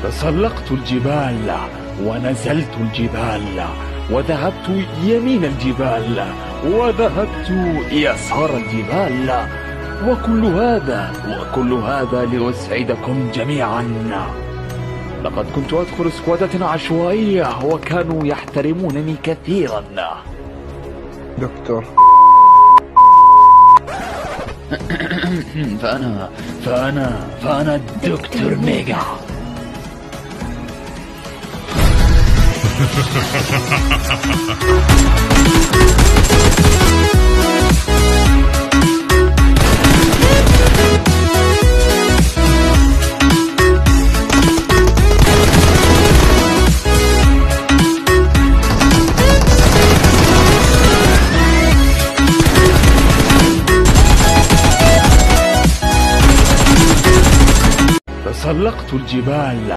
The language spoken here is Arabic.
تسلقت الجبال ونزلت الجبال وذهبت يمين الجبال وذهبت يسار الجبال، وكل هذا لأسعدكم جميعا. لقد كنت أدخل سكوادة عشوائية وكانوا يحترمونني كثيرا. دكتور فأنا دكتور ميجا. تسلقت الجبال